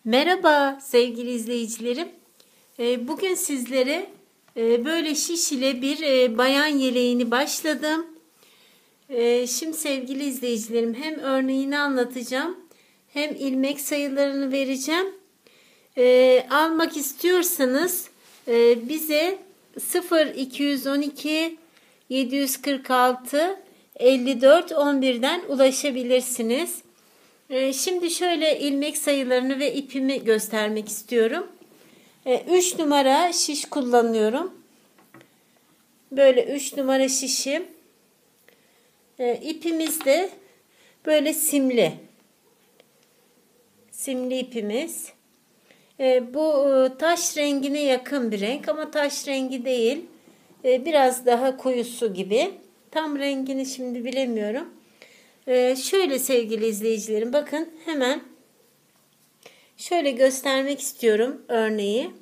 Merhaba sevgili izleyicilerim. Bugün sizlere böyle şiş ile bir bayan yeleğini başladım. Şimdi sevgili izleyicilerim hem örneğini anlatacağım hem ilmek sayılarını vereceğim. Almak istiyorsanız bize 0212 746 54 11'den ulaşabilirsiniz. Şimdi şöyle ilmek sayılarını ve ipimi göstermek istiyorum. 3 numara şiş kullanıyorum. Böyle 3 numara şişim. İpimiz de böyle simli. Simli ipimiz. Bu taş rengine yakın bir renk ama taş rengi değil. Biraz daha koyusu gibi. Tam rengini şimdi bilemiyorum. Şöyle sevgili izleyicilerim, bakın hemen şöyle göstermek istiyorum örneği.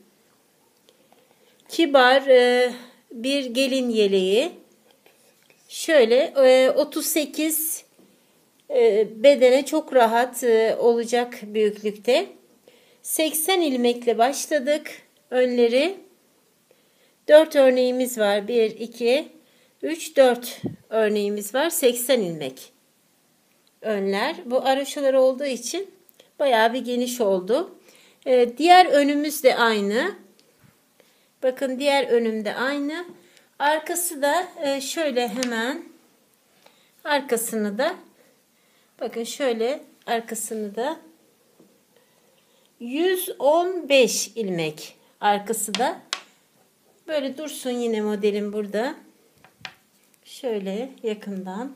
Kibar bir gelin yeleği. Şöyle 38 bedene çok rahat olacak büyüklükte. 80 ilmekle başladık. Önleri 4 örneğimiz var. 1, 2, 3, 4 örneğimiz var. 80 ilmek. Önler. Bu araşalar olduğu için bayağı bir geniş oldu. Diğer önümüz de aynı. Bakın diğer önüm de aynı. Arkası da şöyle hemen arkasını da bakın şöyle arkasını da 115 ilmek arkası da böyle dursun, yine modelim burada. Şöyle yakından.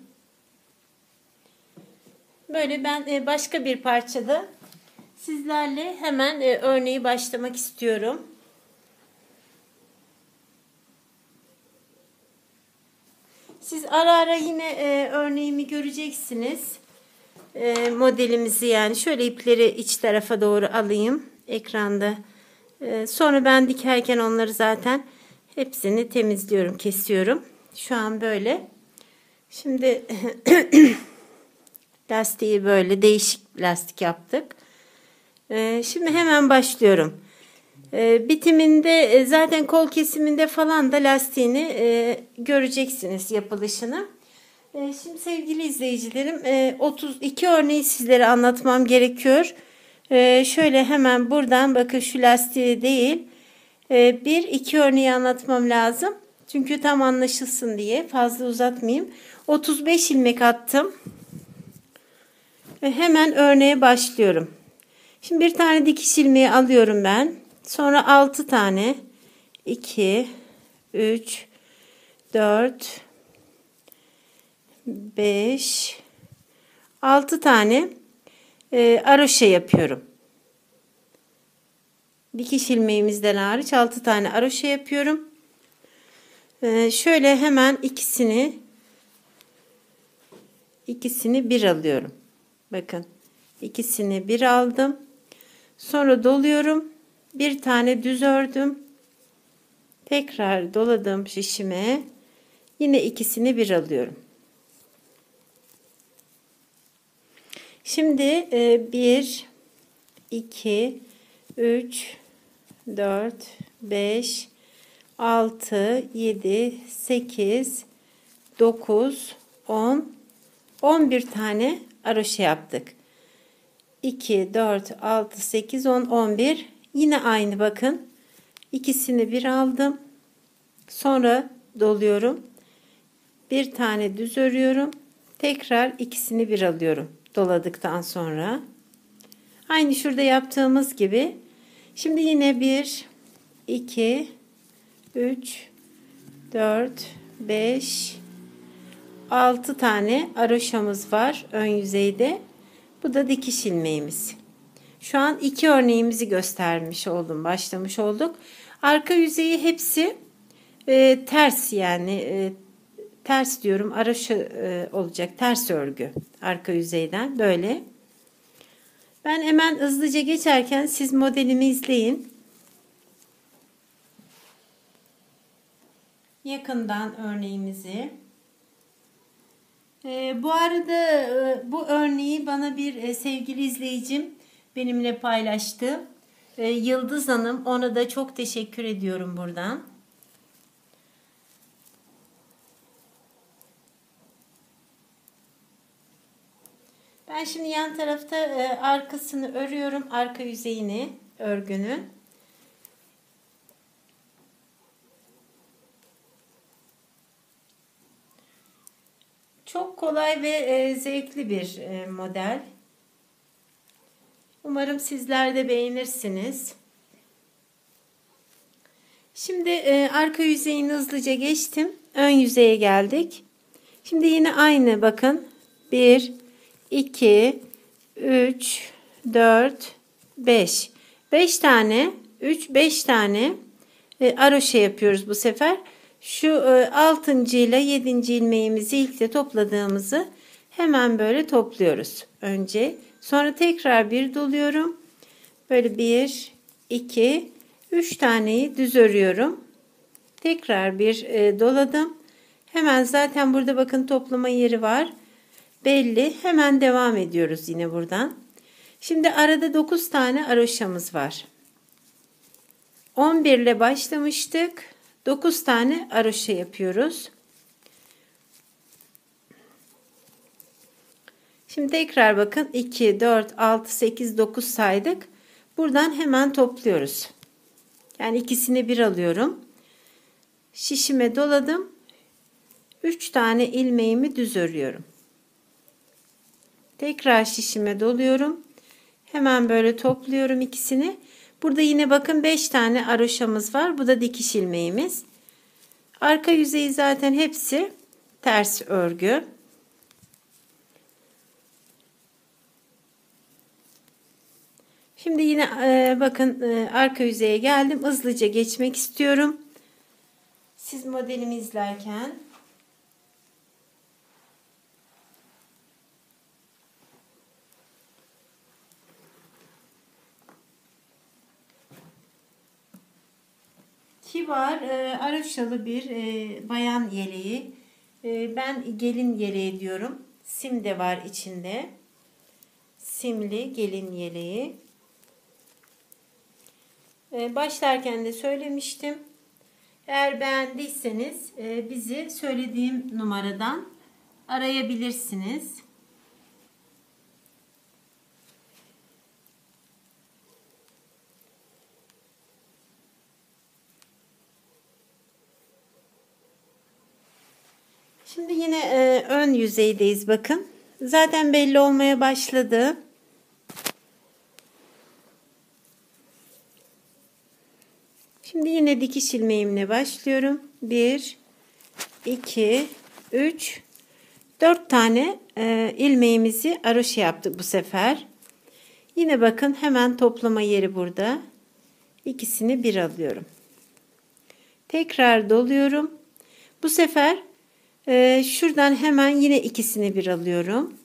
Böyle ben başka bir parçada sizlerle hemen örneği başlamak istiyorum. Siz ara ara yine örneğimi göreceksiniz. Modelimizi, yani şöyle ipleri iç tarafa doğru alayım ekranda. Sonra ben dikerken onları zaten hepsini temizliyorum, kesiyorum. Şu an böyle. Şimdi lastiği böyle değişik lastik yaptık. Şimdi hemen başlıyorum. Bitiminde zaten kol kesiminde falan da lastiğini göreceksiniz, yapılışını. Şimdi sevgili izleyicilerim, 32 örneği sizlere anlatmam gerekiyor. Şöyle hemen buradan bakın, şu lastiği değil 1-2 örneği anlatmam lazım. Çünkü tam anlaşılsın diye fazla uzatmayayım. 35 ilmek attım. Ve hemen örneğe başlıyorum. Şimdi bir tane dikiş ilmeği alıyorum ben. Sonra 6 tane 2 3 4 5 6 tane aroşe yapıyorum. Dikiş ilmeğimizden hariç 6 tane aroşe yapıyorum. Şöyle hemen ikisini bir alıyorum. Bakın, ikisini bir aldım. Sonra doluyorum. Bir tane düz ördüm. Tekrar doladım şişime. Yine ikisini bir alıyorum. Şimdi 1 2 3 4 5 6 7 8 9 10 11 tane aroşe yaptık. 2 4 6 8 10 11. Yine aynı, bakın. İkisini bir aldım. Sonra doluyorum. Bir tane düz örüyorum. Tekrar ikisini bir alıyorum. Doladıktan sonra. Aynı şurada yaptığımız gibi. Şimdi yine 1 2 3 4 5 6 tane aroşamız var ön yüzeyde. Bu da dikiş ilmeğimiz. Şu an 2 örneğimizi göstermiş oldum, başlamış olduk. Arka yüzeyi hepsi ters, yani ters diyorum, araşı olacak, ters örgü arka yüzeyden böyle. Ben hemen hızlıca geçerken siz modelimi izleyin. Yakından örneğimizi. Bu arada bu örneği bana bir sevgili izleyicim benimle paylaştı. Yıldız Hanım, ona da çok teşekkür ediyorum buradan. Ben şimdi yan tarafta arkasını örüyorum. Arka yüzeyini, örgünün. Çok kolay ve zevkli bir model. Umarım sizler de beğenirsiniz. Şimdi arka yüzeyini hızlıca geçtim. Ön yüzeye geldik. Şimdi yine aynı, bakın. 1, 2, 3, 4, 5. 5 tane, 3, 5 tane haroşa yapıyoruz bu sefer. Şu 6. ile 7. ilmeğimizi ilk de topladığımızı hemen böyle topluyoruz önce. Sonra tekrar bir doluyorum. Böyle 1, 2, 3 taneyi düz örüyorum. Tekrar bir doladım. Hemen zaten burada bakın toplama yeri var. Belli. Hemen devam ediyoruz yine buradan. Şimdi arada 9 tane haroşamız var. 11 ile başlamıştık. 9 tane haroşa yapıyoruz. Şimdi tekrar bakın 2, 4, 6, 8, 9 saydık. Buradan hemen topluyoruz. Yani ikisini bir alıyorum. Şişime doladım. 3 tane ilmeğimi düz örüyorum. Tekrar şişime doluyorum. Hemen böyle topluyorum ikisini. Burada yine bakın 5 tane haroşamız var. Bu da dikiş ilmeğimiz. Arka yüzeyi zaten hepsi ters örgü. Şimdi yine bakın arka yüzeye geldim. Hızlıca geçmek istiyorum. Siz modelimi izlerken. Kibar, haroşalı bir bayan yeleği. Ben gelin yeleği diyorum. Sim de var içinde. Simli gelin yeleği. Başlarken de söylemiştim. Eğer beğendiyseniz bizi söylediğim numaradan arayabilirsiniz. Şimdi yine ön yüzeydeyiz bakın. Zaten belli olmaya başladı. Şimdi yine dikiş ilmeğimle başlıyorum. 1, 2, 3, 4 tane ilmeğimizi haroşa yaptık bu sefer. Yine bakın hemen toplama yeri burada. İkisini bir alıyorum. Tekrar doluyorum. Bu sefer şuradan hemen yine ikisini bir alıyorum.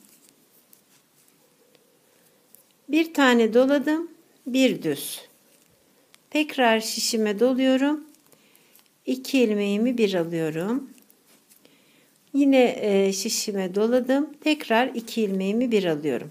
Bir tane doladım. Bir düz. Tekrar şişime doluyorum. 2 ilmeğimi bir alıyorum. Yine şişime doladım. Tekrar 2 ilmeğimi bir alıyorum.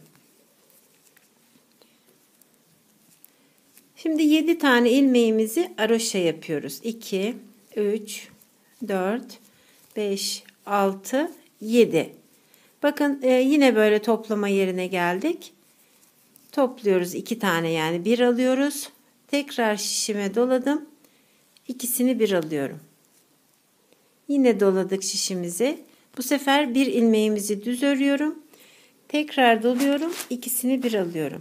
Şimdi 7 tane ilmeğimizi haroşa yapıyoruz. 2, 3, 4, 5, 6, 7. Bakın yine böyle toplama yerine geldik. Topluyoruz 2 tane, yani bir alıyoruz. Tekrar şişime doladım. İkisini bir alıyorum. Yine doladık şişimizi. Bu sefer bir ilmeğimizi düz örüyorum. Tekrar doluyorum. İkisini bir alıyorum.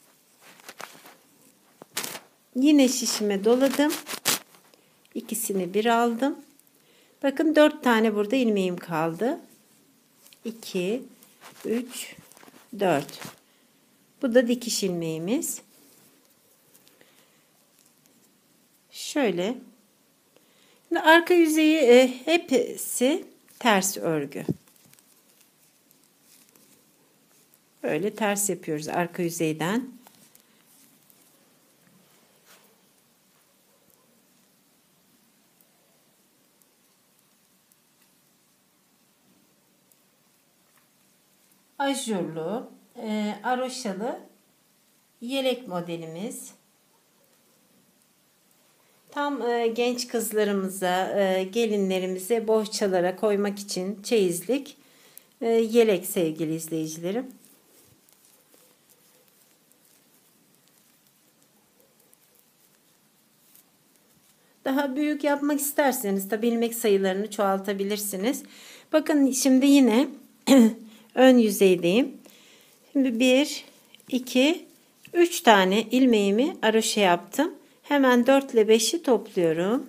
Yine şişime doladım. İkisini bir aldım. Bakın 4 tane burada ilmeğim kaldı. 2, 3, 4. Bu da dikiş ilmeğimiz. Şöyle. Şimdi arka yüzeyi hepsi ters örgü. Böyle ters yapıyoruz arka yüzeyden. Ajurlu, aroşalı yelek modelimiz. Tam genç kızlarımıza, gelinlerimize bohçalara koymak için çeyizlik yelek sevgili izleyicilerim. Daha büyük yapmak isterseniz tabi ilmek sayılarını çoğaltabilirsiniz. Bakın şimdi yine ön yüzeydeyim. Şimdi 1, 2, 3 tane ilmeğimi aroşe yaptım. Hemen 4 ile 5'i topluyorum.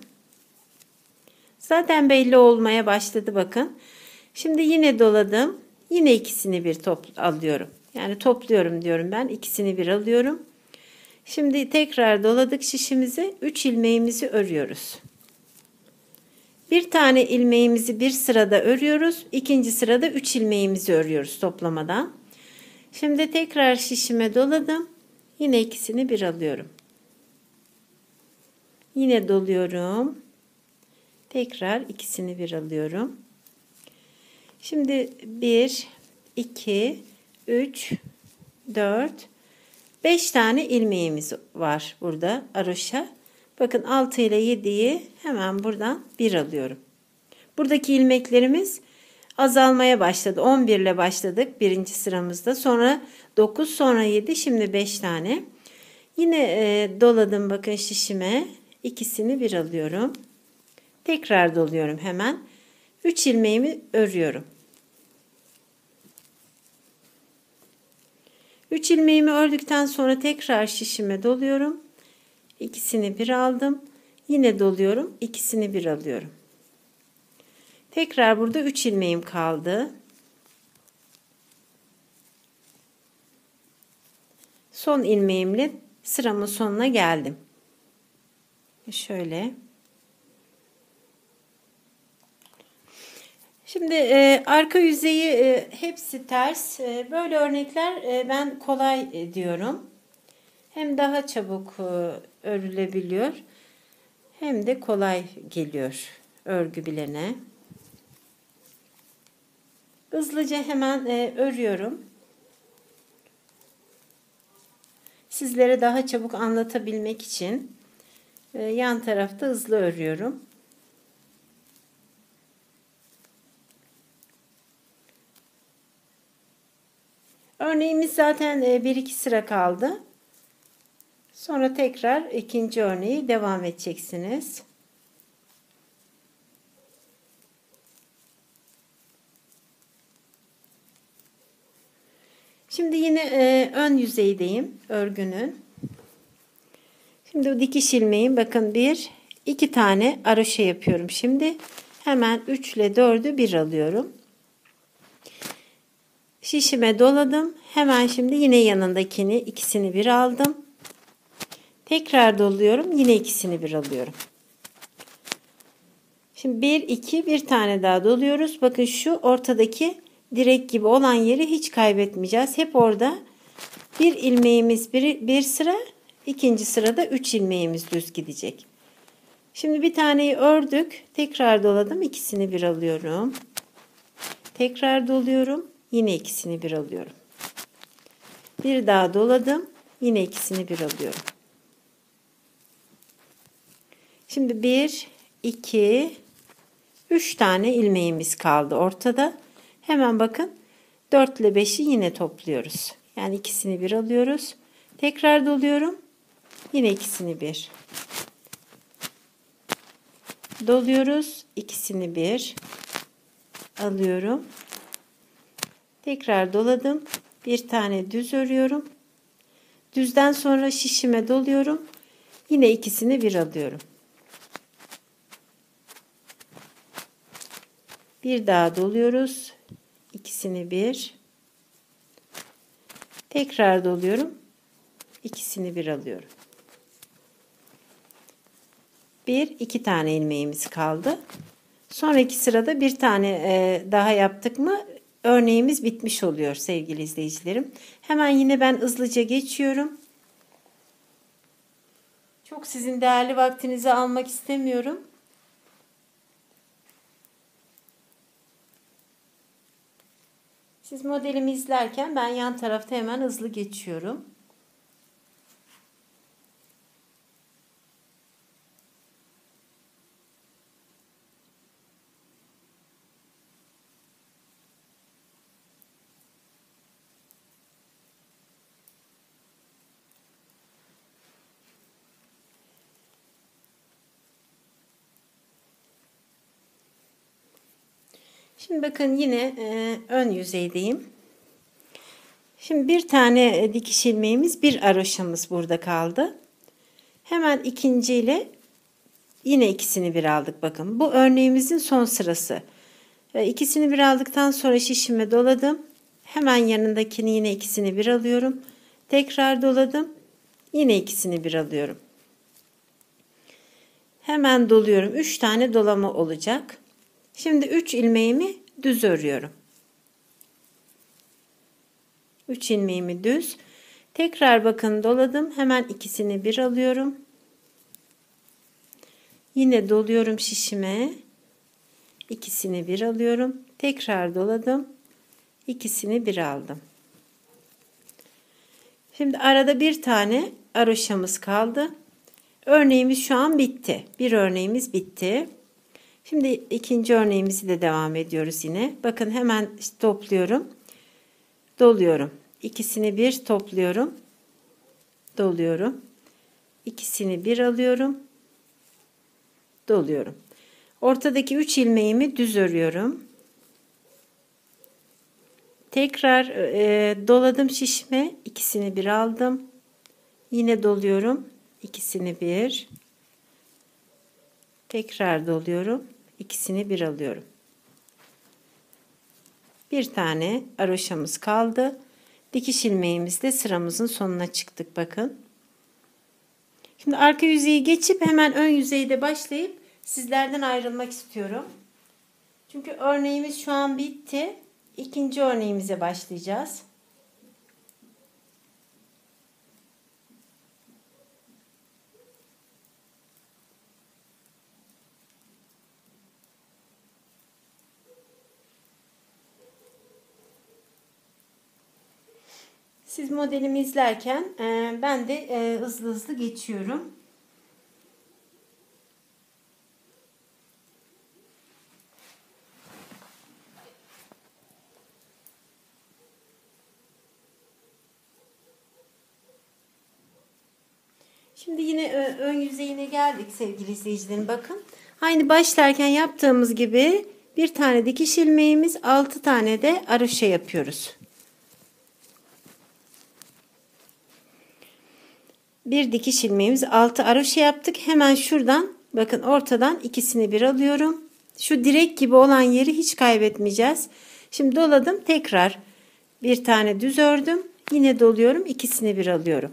Zaten belli olmaya başladı bakın. Şimdi yine doladım. Yine ikisini bir alıyorum. Yani topluyorum diyorum ben. İkisini bir alıyorum. Şimdi tekrar doladık şişimizi. 3 ilmeğimizi örüyoruz. Bir tane ilmeğimizi bir sırada örüyoruz. İkinci sırada 3 ilmeğimizi örüyoruz toplamadan. Şimdi tekrar şişime doladım. Yine ikisini bir alıyorum. Yine doluyorum. Tekrar ikisini bir alıyorum. Şimdi 1, 2, 3, 4, 5 tane ilmeğimiz var burada aroşa. Bakın 6 ile 7'yi hemen buradan bir alıyorum. Buradaki ilmeklerimiz azalmaya başladı. 11 ile başladık birinci sıramızda. Sonra 9, sonra 7, şimdi 5 tane. Yine doladım bakın şişime. İkisini bir alıyorum. Tekrar doluyorum hemen. 3 ilmeğimi örüyorum. 3 ilmeğimi ördükten sonra tekrar şişime doluyorum. İkisini bir aldım. Yine doluyorum. İkisini bir alıyorum. Tekrar burada 3 ilmeğim kaldı. Son ilmeğimle sıramın sonuna geldim. Şöyle. Şimdi arka yüzeyi hepsi ters. Böyle örnekler ben kolay diyorum. Hem daha çabuk örülebiliyor. Hem de kolay geliyor örgü bilene. Hızlıca hemen örüyorum. Sizlere daha çabuk anlatabilmek için yan tarafta hızlı örüyorum. Örneğimiz zaten 1-2 sıra kaldı. Sonra tekrar ikinci örneği devam edeceksiniz. Şimdi yine ön yüzeydeyim örgünün. Şimdi dikiş ilmeğim bakın 1, 2 tane aroşe yapıyorum şimdi. Hemen 3 ile 4'ü bir alıyorum. Şişime doladım. Hemen şimdi yine yanındakini ikisini bir aldım. Tekrar doluyorum. Yine ikisini bir alıyorum. Şimdi 1, 2 bir tane daha doluyoruz. Bakın şu ortadaki direk gibi olan yeri hiç kaybetmeyeceğiz. Hep orada bir ilmeğimiz bir sıra, ikinci sırada 3 ilmeğimiz düz gidecek. Şimdi bir taneyi ördük. Tekrar doladım. İkisini bir alıyorum. Tekrar doluyorum. Yine ikisini bir alıyorum. Bir daha doladım. Yine ikisini bir alıyorum. Şimdi 1, 2, 3 tane ilmeğimiz kaldı ortada. Hemen bakın 4 ile 5'i yine topluyoruz. Yani ikisini bir alıyoruz. Tekrar doluyorum. Yine ikisini bir. Doluyoruz. İkisini bir alıyorum. Tekrar doladım. Bir tane düz örüyorum. Düzden sonra şişime doluyorum. Yine ikisini bir alıyorum. Bir daha doluyoruz. İkisini bir. Tekrar doluyorum. İkisini bir alıyorum. 2 tane ilmeğimiz kaldı. Sonraki sırada bir tane daha yaptık mı örneğimiz bitmiş oluyor sevgili izleyicilerim. Hemen yine ben hızlıca geçiyorum. Çok sizin değerli vaktinizi almak istemiyorum. Siz modelimi izlerken ben yan tarafta hemen hızlı geçiyorum. Şimdi bakın yine ön yüzeydeyim. Şimdi bir tane dikiş ilmeğimiz, bir haroşamız burada kaldı. Hemen ikinciyle yine ikisini bir aldık bakın. Bu örneğimizin son sırası. İkisini bir aldıktan sonra şişime doladım. Hemen yanındakini yine ikisini bir alıyorum. Tekrar doladım. Yine ikisini bir alıyorum. Hemen doluyorum. 3 tane dolama olacak. Şimdi 3 ilmeğimi düz örüyorum. 3 ilmeğimi düz. Tekrar bakın doladım. Hemen ikisini bir alıyorum. Yine doluyorum şişime. İkisini bir alıyorum. Tekrar doladım. İkisini bir aldım. Şimdi arada bir tane haroşamız kaldı. Örneğimiz şu an bitti. Bir örneğimiz bitti. Şimdi ikinci örneğimizi de devam ediyoruz yine. Bakın hemen topluyorum. Doluyorum. İkisini bir topluyorum. Doluyorum. İkisini bir alıyorum. Doluyorum. Ortadaki 3 ilmeğimi düz örüyorum. Tekrar doladım şişme. İkisini bir aldım. Yine doluyorum. İkisini bir. Tekrar doluyorum. İkisini bir alıyorum. Bir tane haroşamız kaldı. Dikiş ilmeğimizle sıramızın sonuna çıktık bakın. Şimdi arka yüzeyi geçip hemen ön yüzeyde başlayıp sizlerden ayrılmak istiyorum. Çünkü örneğimiz şu an bitti. İkinci örneğimize başlayacağız. Siz modelimi izlerken ben de hızlı hızlı geçiyorum. Şimdi yine ön yüzeyine geldik sevgili izleyicilerim. Bakın. Aynı başlarken yaptığımız gibi bir tane dikiş ilmeğimiz, 6 tane de haroşa yapıyoruz. Bir dikiş ilmeğimiz, 6 haroşa yaptık. Hemen şuradan bakın ortadan ikisini bir alıyorum. Şu direk gibi olan yeri hiç kaybetmeyeceğiz. Şimdi doladım. Tekrar bir tane düz ördüm. Yine doluyorum. İkisini bir alıyorum.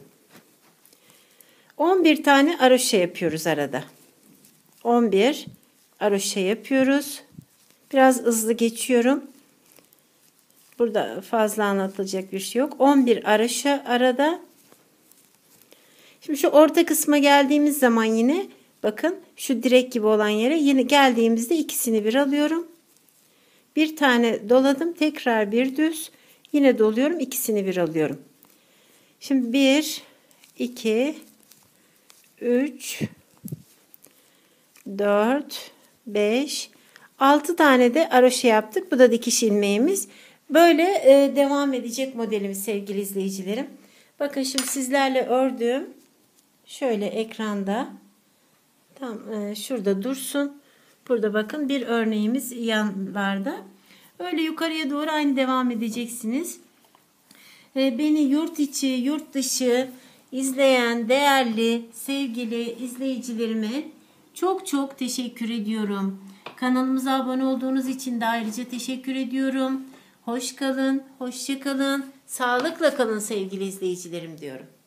11 tane haroşa yapıyoruz arada. 11 haroşa yapıyoruz. Biraz hızlı geçiyorum. Burada fazla anlatılacak bir şey yok. 11 haroşa arada. Şimdi şu orta kısma geldiğimiz zaman yine bakın şu direk gibi olan yere yine geldiğimizde ikisini bir alıyorum. Bir tane doladım. Tekrar bir düz. Yine doluyorum. İkisini bir alıyorum. Şimdi 1, 2, 3, 4, 5, 6 tane de haroşa yaptık. Bu da dikiş ilmeğimiz. Böyle devam edecek modelimiz sevgili izleyicilerim. Bakın şimdi sizlerle ördüğüm şöyle ekranda tam şurada dursun. Burada bakın bir örneğimiz yanlarda. Öyle yukarıya doğru aynı devam edeceksiniz. Beni yurt içi, yurt dışı izleyen değerli, sevgili izleyicilerime çok çok teşekkür ediyorum. Kanalımıza abone olduğunuz için de ayrıca teşekkür ediyorum. Hoş kalın, hoşça kalın, sağlıkla kalın sevgili izleyicilerim diyorum.